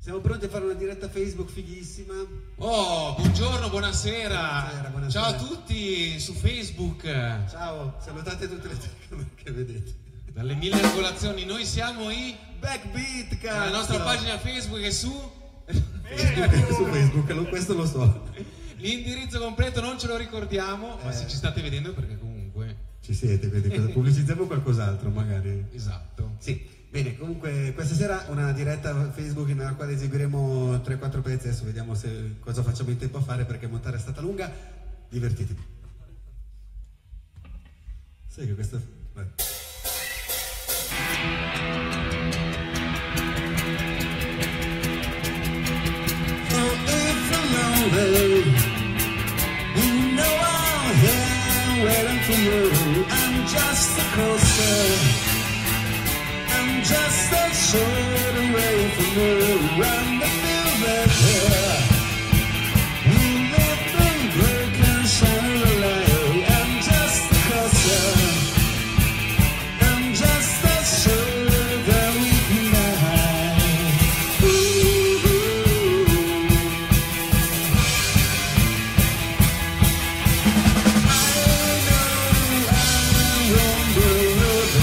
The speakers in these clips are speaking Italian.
Siamo pronti a fare una diretta Facebook fighissima. Oh, buongiorno, buonasera. Buonasera. Ciao a tutti su Facebook. Ciao, salutate tutte le telecamere che vedete. Dalle mille angolazioni, noi siamo i Backbeat, cazzo! La nostra pagina Facebook è su Facebook, questo lo so. L'indirizzo completo non ce lo ricordiamo, ma se ci state vedendo è perché comunque ci siete, vedi, pubblicizziamo qualcos'altro magari. Esatto. Sì. Bene, comunque questa sera una diretta Facebook nella quale eseguiremo 3-4 pezzi, adesso vediamo cosa facciamo in tempo a fare perché montare è stata lunga, divertitevi. Sai che questa... Vai. I'm just a short away from you, and the velvet hair. You live in break and shine a light. I'm just a closer. I'm just a short that we can hide. Ooh, I won't be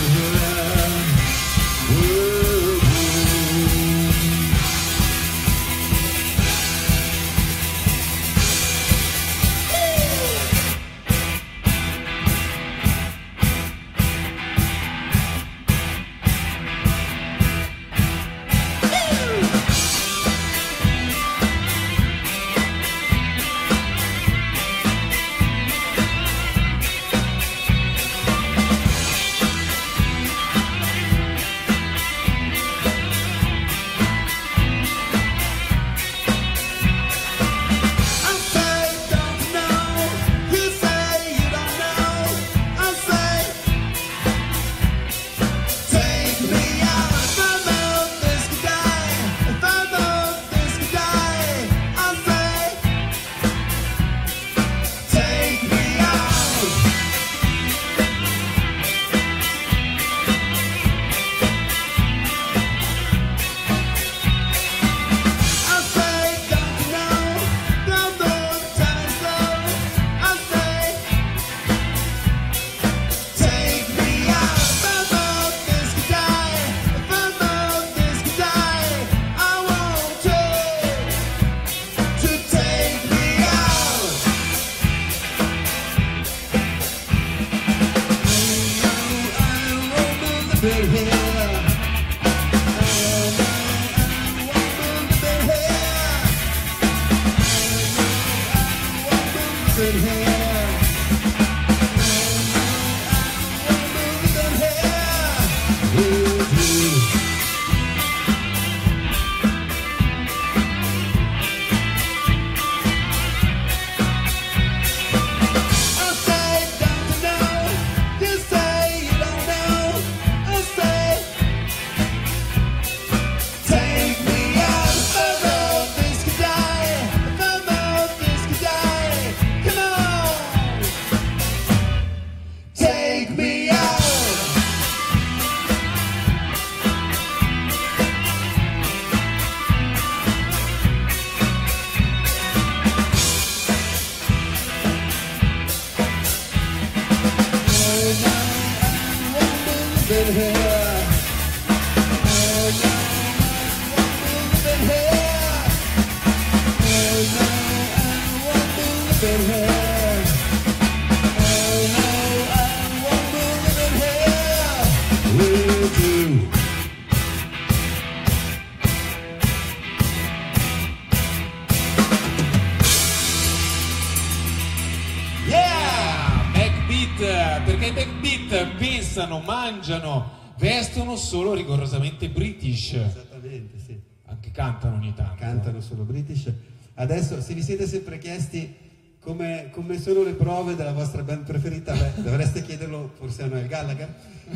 mangiano, vestono solo rigorosamente British. Esattamente, sì. Anche cantano ogni tanto. Cantano solo British. Adesso, se vi siete sempre chiesti come sono le prove della vostra band preferita, dovreste chiederlo forse a Noel Gallagher.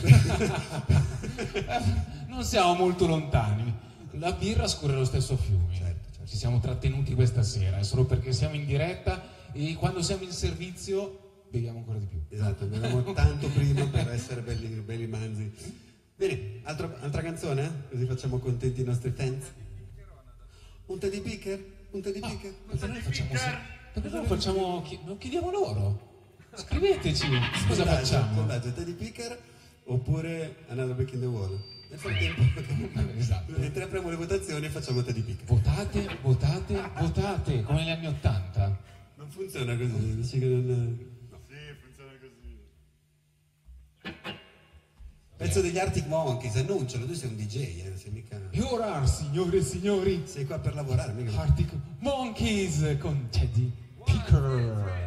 Non siamo molto lontani. La birra scorre lo stesso fiume. Certo. Ci siamo trattenuti questa sera, è solo perché siamo in diretta e quando siamo in servizio beviamo ancora di più. Esatto, beviamo tanto prima per essere belli manzi. Bene, altra canzone? Così facciamo contenti i nostri fans. Un Teddy Picker? Un Teddy Picker? Perché noi facciamo perché noi facciamo non chiediamo loro. Scriveteci cosa facciamo. Sondaggio Teddy Picker oppure Another Brick in the Wall. Nel frattempo Esatto. mentre apriamo le votazioni facciamo Teddy Picker. Votate come negli anni '80. Non funziona così, dici che non... Sì, funziona così. Pezzo degli Arctic Monkeys, annuncialo, tu sei un DJ, sei mica... E ora, signore e signori, Sei qua per lavorare, mica... Arctic Monkeys con Teddy Picker.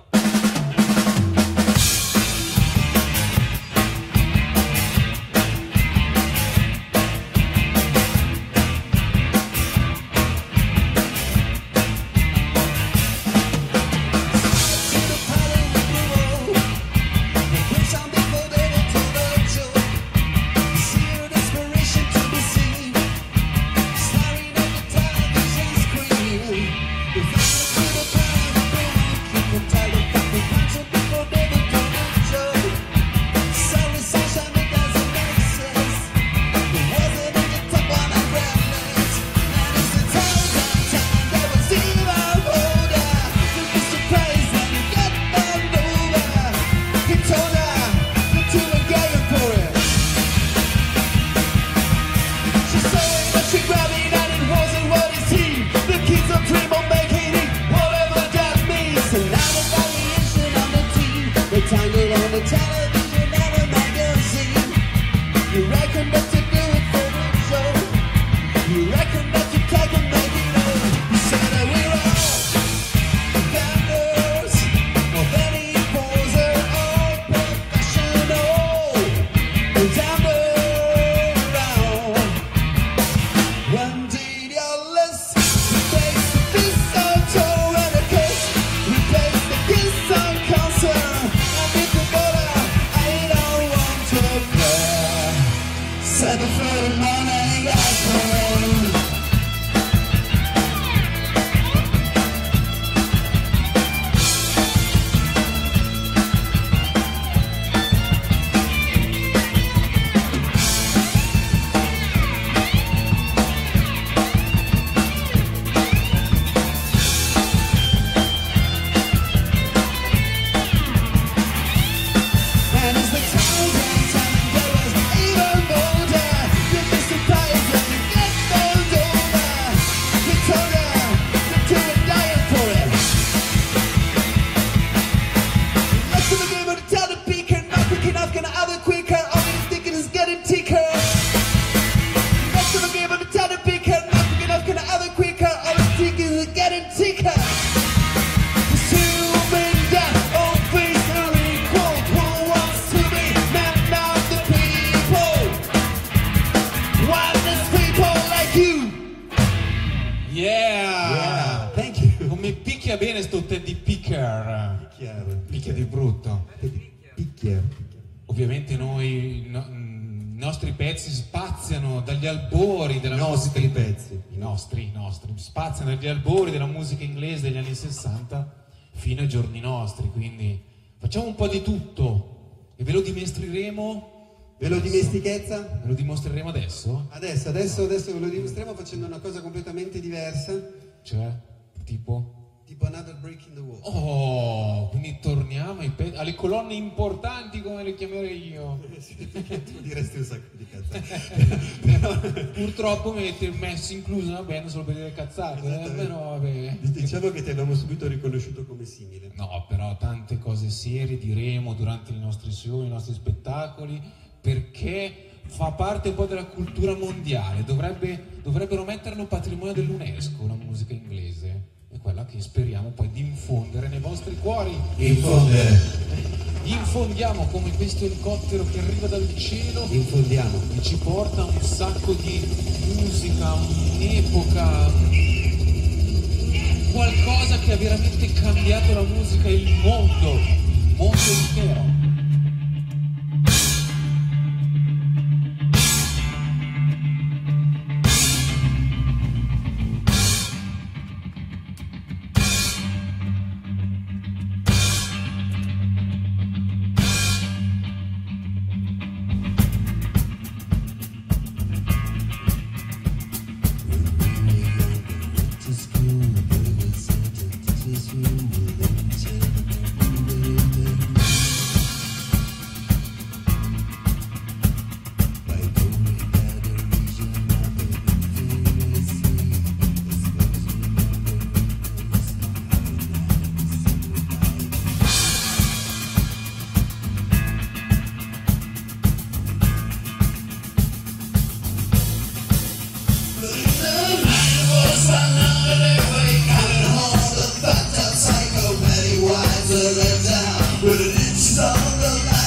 Bene sto Teddy Picker. Picchia di brutto. Picchia. Ovviamente noi i nostri pezzi spaziano dagli albori della musica. I nostri spaziano dagli albori della musica inglese degli anni 60 fino ai giorni nostri, quindi facciamo un po' di tutto e ve lo dimostreremo. Ve lo dimestichezza? Ve lo dimostreremo adesso? Adesso ve lo dimostriamo facendo una cosa completamente diversa. Cioè, tipo Another Brick in the Wall. Oh, quindi torniamo alle colonne importanti, come le chiamerei io. Tu diresti un sacco di cazzate. Purtroppo mi avete messo incluso una band solo per dire cazzate, però vabbè. Diciamo che ti abbiamo subito riconosciuto come simile. No, però tante cose serie diremo durante i nostri show, i nostri spettacoli, perché fa parte un po' della cultura mondiale. Dovrebbero metterlo patrimonio dell'UNESCO, la musica inglese. È quella che speriamo poi di infondere nei vostri cuori. Infondiamo come questo elicottero che arriva dal cielo. Infondiamo. E ci porta un sacco di musica, un'epoca, qualcosa che ha veramente cambiato la musica e il mondo intero. further down with an inch on the line.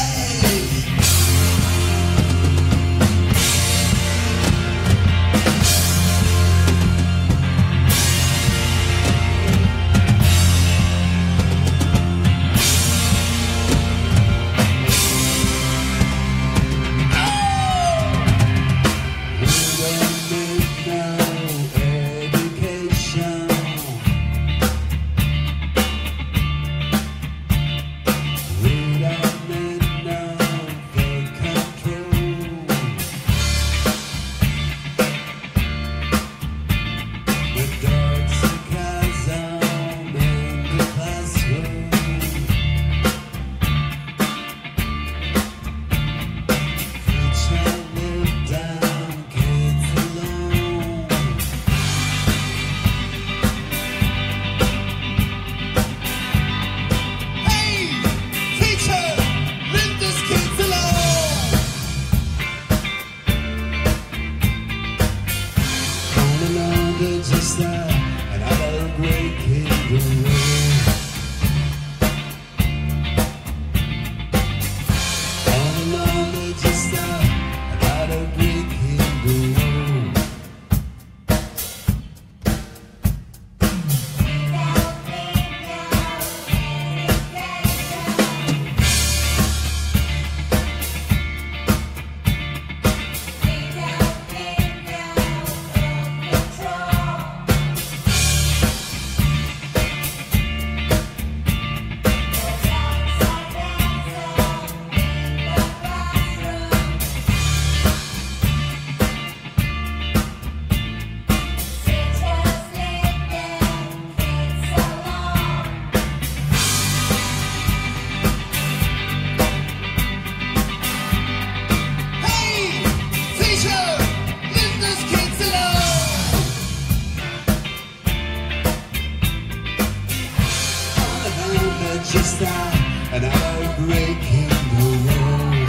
And I'm breaking the wall.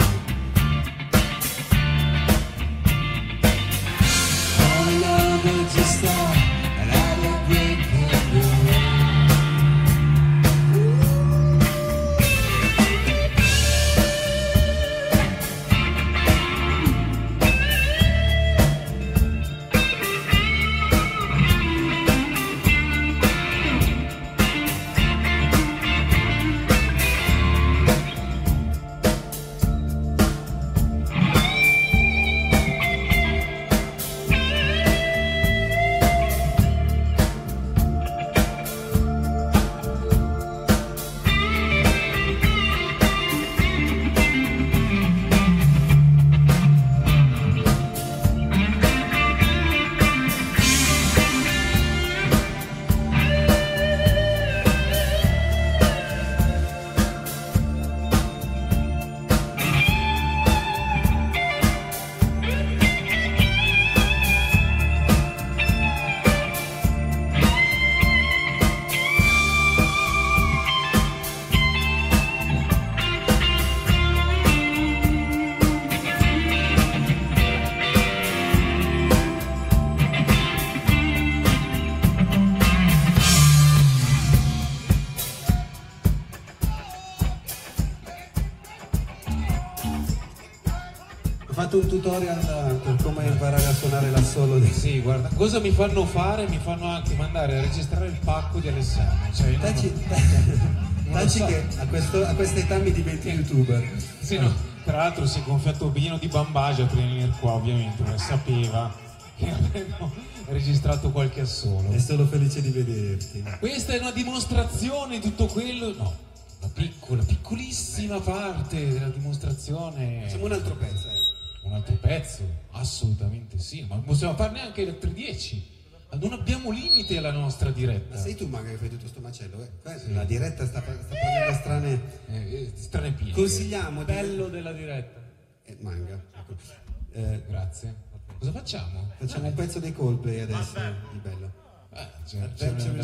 All alone, just stop, and I'm breaking the wall. Ho fatto un tutorial per come imparare a suonare l'assolo di... Sì, guarda, cosa mi fanno fare? Mi fanno anche mandare a registrare il pacco di Alessandro. Cioè, io Tacci so. che a questa età mi diventi youtuber. Sì, no. Tra l'altro si è gonfiato pieno di bambagia per venire qua, ovviamente, non sapeva che avremmo registrato qualche assolo. E sono felice di vederti. Questa è una dimostrazione di tutto quello... No, una piccola, piccolissima parte della dimostrazione. Facciamo un altro pezzo, Un altro pezzo? Assolutamente sì, ma possiamo farne anche le 3:10. Non abbiamo limite alla nostra diretta. Ma sei tu magari fai tutto sto macello, Sì. La diretta sta prendendo strane pieghe. Consigliamo bello della diretta. Manga. Grazie. Cosa facciamo? Facciamo un pezzo dei Coldplay adesso di bello. C'erano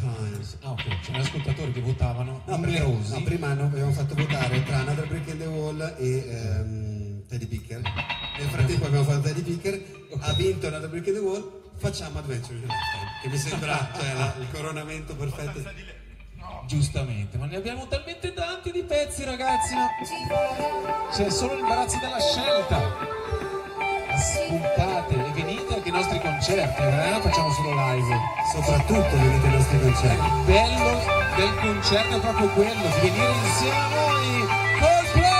gli ascoltatori che votavano numerosi. No, prima abbiamo fatto votare tra Another Brick in the Wall e Teddy Picker. Nel frattempo abbiamo fatto Teddy Picker, ha vinto Another Brick in the Wall, facciamo Adventure in a Lifetime, che mi sembra il coronamento perfetto. Giustamente, ma ne abbiamo talmente tanti di pezzi, ragazzi, ma c'è solo l'imbarazzo della scelta. Spuntate e venite anche ai nostri concerti, facciamo solo live. Soprattutto venite ai nostri concerti. Il bello del concerto è proprio quello, di venire insieme a noi. Coldplay!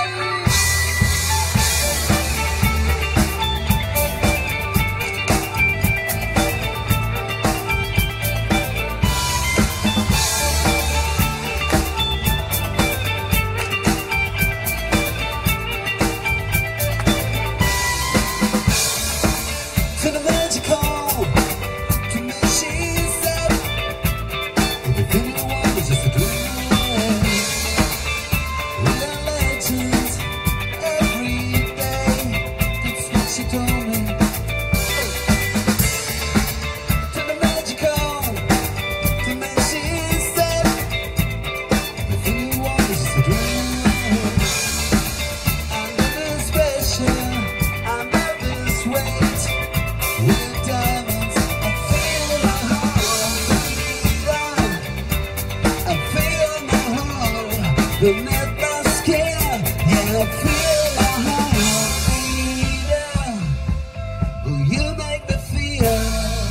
To the magical, to me she said, everything you want is just a dream. We are legends every day. That's what she told me. To the magical, to me she said, everything you want is just a dream. I'm living special, I'm this weight. With diamonds, I feel my heart beat. I feel my heart beneath my skin. Yeah, I feel my heart beat. Oh, you make me feel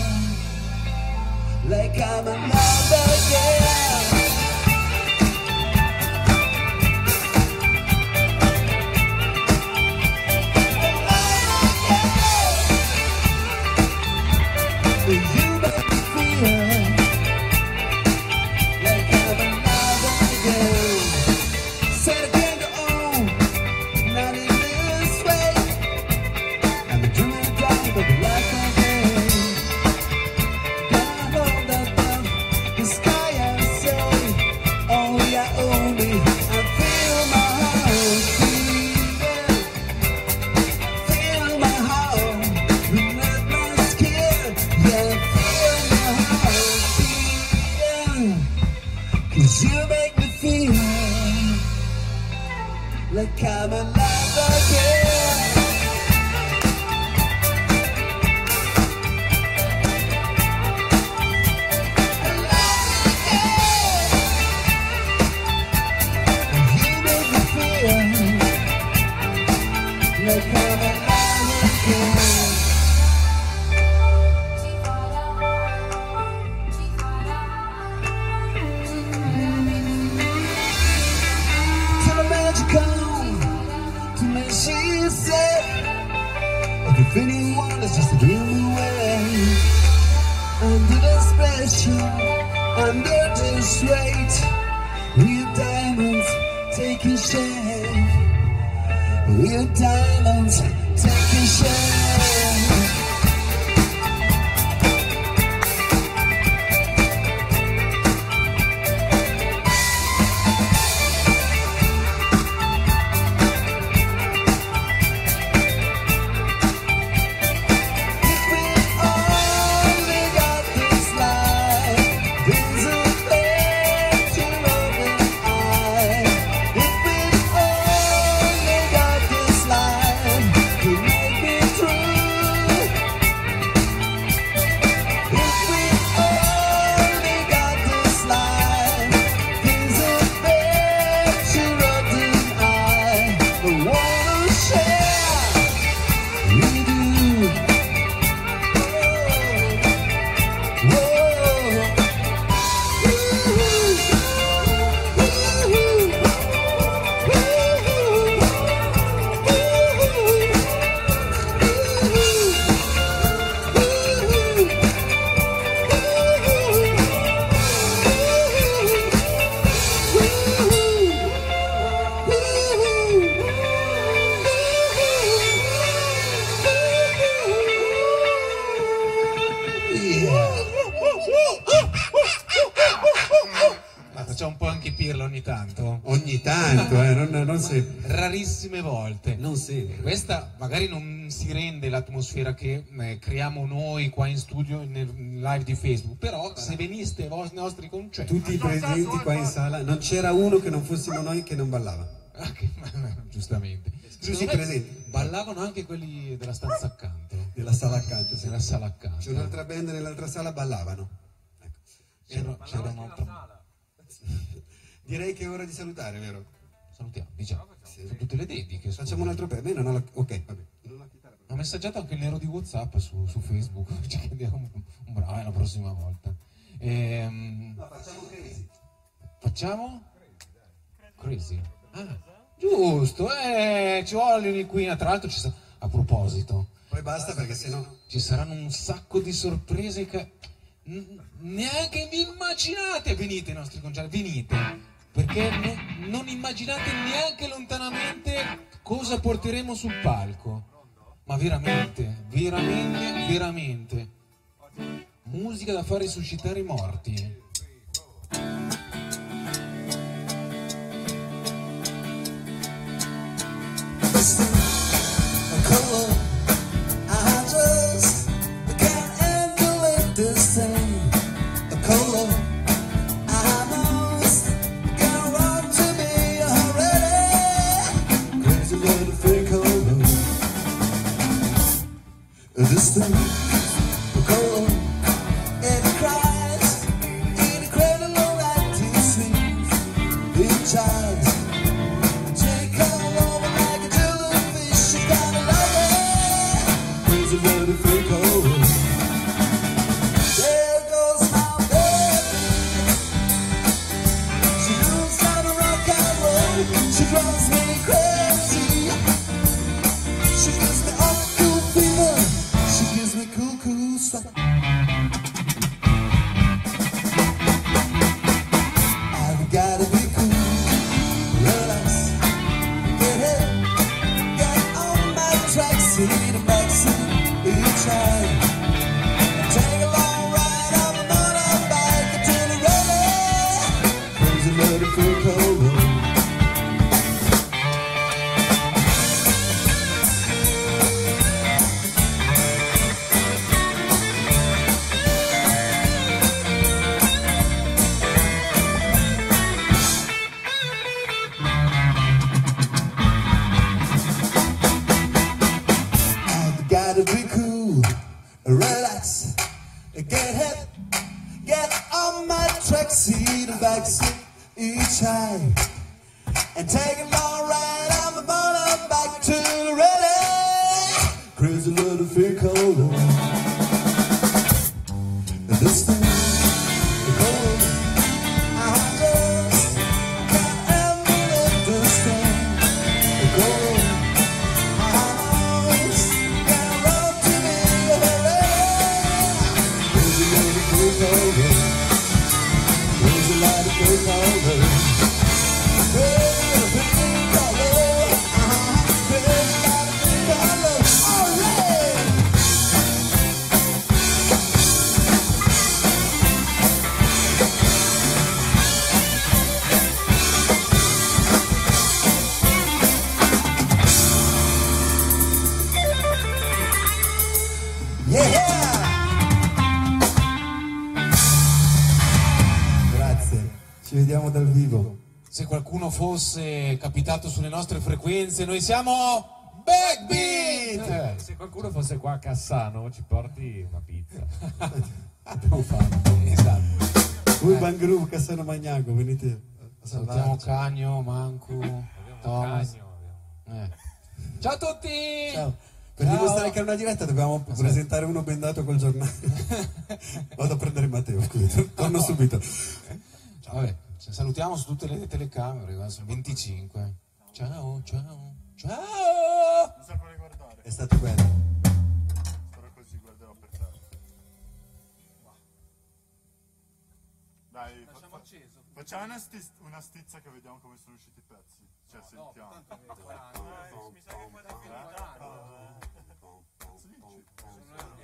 like I'm another girl. You make me feel like I'm another girl. Say it again, oh, not in this way. I'm a dreaming down, but the life again. Down on the sky I say, oh yeah, oh me. I feel my heart beating. I feel my heart beneath my skin. Yeah, I feel my heart beating. 'Cause you make me feel like I'm another girl. You make me feel like I'm another girl. To the magical, to me she said, everything you want is just a dream away. Under the special, under this weight, real diamonds taking shape. Real diamonds taking shape. Facciamo un po' anche pirla ogni tanto. Ogni tanto, non sempre. Rarissime volte. Non sempre. Questa magari non si rende l'atmosfera che creiamo noi qua in studio nel live di Facebook, però se veniste ai nostri concerti, Tutti i presenti qua in sala, non c'era uno che non fossimo noi che non ballava. giustamente. Tutti i presenti. Ballavano anche quelli della stanza accanto. Della sala accanto, sì. Della sala accanto. C'è un'altra band nell'altra sala, ballavano. Ecco. C'era un'altra. Direi che è ora di salutare, vero? Salutiamo, diciamo. Sì. Sono tutte le dediche. Facciamo un altro pezzo. Beh, non ho la... Ok, vabbè. Non ho la chitarra. Ha messaggiato anche il nero di WhatsApp su Facebook. Ci chiediamo un bravo la prossima volta. No, facciamo Crazy. Facciamo? Crazy. Ah, giusto, ci vuole un'inquina. Tra l'altro a proposito, Poi basta perché sennò... ci saranno un sacco di sorprese che neanche vi immaginate. Venite ai nostri concerti, venite, perché non immaginate neanche lontanamente cosa porteremo sul palco. Ma veramente, veramente, veramente musica da far risuscitare i morti. This thing, the color, it cries, incredible right it seems, it chimes, take all over like a jellyfish, you gotta love it, crazy little thing color. There goes my baby, she moves on a rock and roll, she drives me crazy, she gives me all cool fever. She gives me cool stuff. I've gotta be cool, relax, get hit, get on my tracksuit and backseat, each time. Take a long ride on a motorbike until the road, crazy little freak over. Gotta be cool, relax, get hit, get on my tracksuit and backseat each time, and take a long ride on the motorbike to the ready, crazy little freak over. This thing, the cold, I just can't emulate this thing, the cold. Ci vediamo dal vivo. Se qualcuno fosse capitato sulle nostre frequenze, noi siamo Backbeat! Se qualcuno fosse qua a Cassano ci porti una pizza. Abbiamo fatto. Esatto. Urban Groove, Cassano Magnago, venite a Salutiamo salvarci. Cagno, Mancu, Thomas. Cagno, Ciao a tutti! Ciao. Per Ciao. dimostrare che è una diretta dobbiamo presentare uno bendato col giornale. Vado a prendere Matteo, scusa, torno subito. Vabbè, ci salutiamo su tutte le telecamere, sono 25. Ciao, ciao, ciao! Non so come guardare. È stato bello. Sarò così, guarderò per te. Dai, facciamo una stizza che vediamo come sono usciti i pezzi. Cioè, sentiamo. Mi sa che poi da qui.